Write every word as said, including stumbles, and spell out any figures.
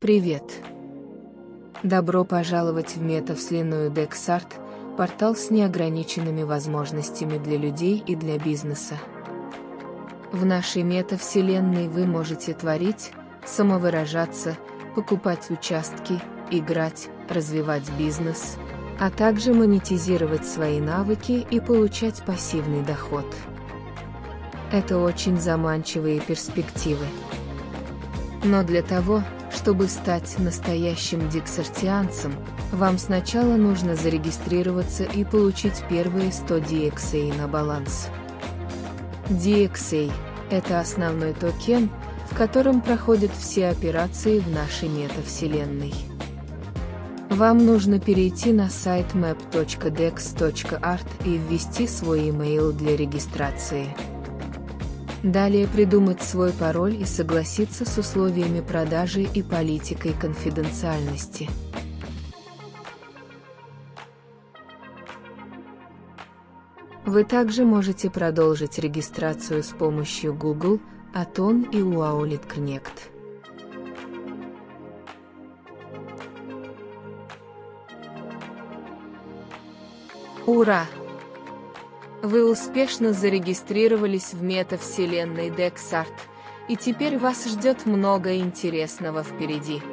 Привет! Добро пожаловать в метавселенную DexArt, портал с неограниченными возможностями для людей и для бизнеса. В нашей метавселенной вы можете творить, самовыражаться, покупать участки, играть, развивать бизнес, а также монетизировать свои навыки и получать пассивный доход. Это очень заманчивые перспективы. Но для того, чтобы стать настоящим дексартианцем, вам сначала нужно зарегистрироваться и получить первые сто ди экс эй на баланс. ди экс эй – это основной токен, в котором проходят все операции в нашей метавселенной. Вам нужно перейти на сайт мэп точка декс точка арт и ввести свой имейл для регистрации. Далее придумать свой пароль и согласиться с условиями продажи и политикой конфиденциальности. Вы также можете продолжить регистрацию с помощью Google, Атон и Wallet Connect. Ура! Вы успешно зарегистрировались в метавселенной DexArt, и теперь вас ждет много интересного впереди.